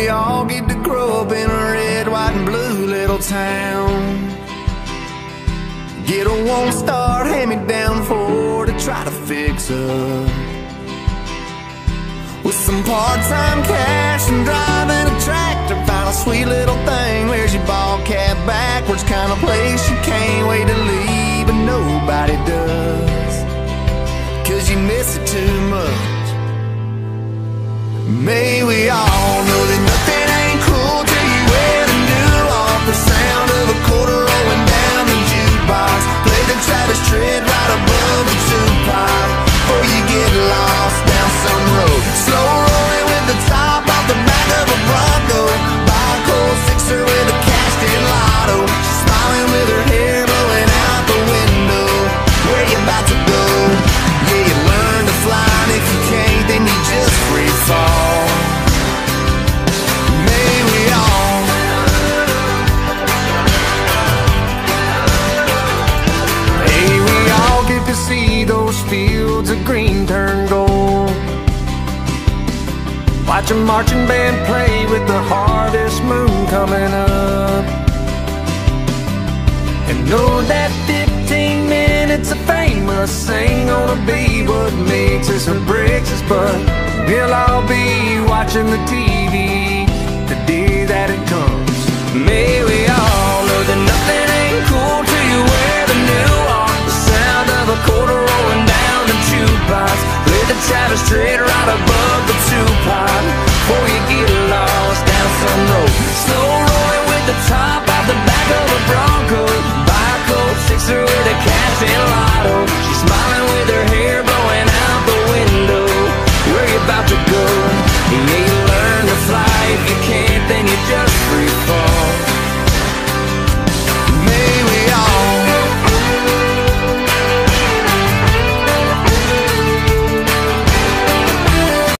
all get to grow up in a red, white, and blue little town. Get a one-star hand-me-down Ford to try to fix up, with some part-time cash and driving a tractor. Found a sweet little thing, wears your ball cap backwards, kind of place you can't wait to leave, but nobody does, 'cause you miss it too much. May we all know that nothing ain't cool till you wear the new off. The sound of a quarter rolling down the jukebox, play the Travis Tritt right above the two-pipe, before you get lost down some road. Slow rolling with the top off the back of a Bronco, buy a cold sixer with a cashed-in lotto. She's smiling with her hair blowing out the window. Where you about to go? Yeah, you learn to fly, and if you can't, then you just free fall. May we all get to see those fields of green turn gold, watch a marching band play with the harvest moon coming up, and know that 15 minutes of fame must ain't gonna be what makes us or breaks us, but we'll all be watching the TV the day that it comes. May we all know that nothing ain't cool till you wear the new off. The sound of a quarter rolling down the jukebox, play the Travis Tritt right above the two-pipe, before you get lost down some road. Slow